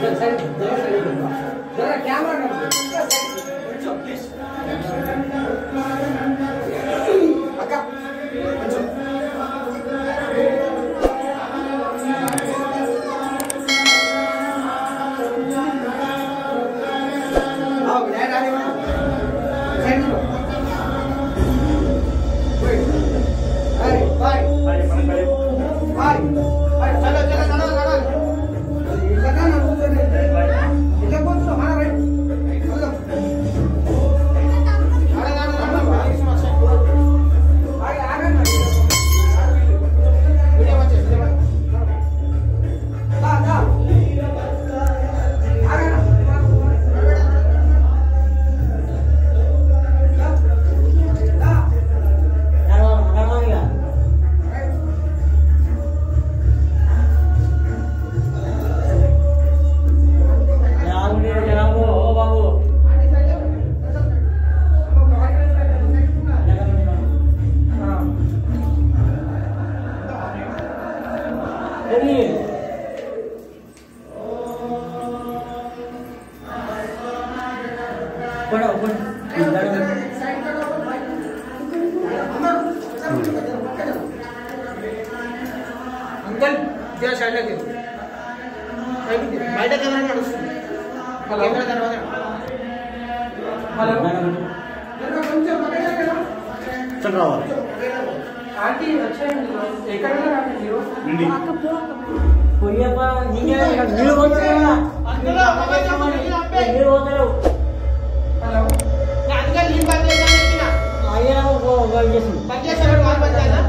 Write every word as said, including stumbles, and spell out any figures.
uncle त्या साइडला घेऊ बयట కెమెరా నడుస్తుంది కెమెరా తర్వాత హలో కొంచెం పక్కనే కదా చల్ రావాలి ఆంటీ వచ్చేయండి ఎక్కడన్నా రాండి మీరు అక్క పో పోయప్ప నీకే నీళ్ళు పోతలేవా అందులో నీళ్ళు పోతలేవు హలో నా అంకల్ నీళ్ళు బంద్ చేయాలని చెప్పినా అయ్యా ఓ బంద్ చేసి బంద్ చేశారు వాళ్ళు బంద్ చేయాలా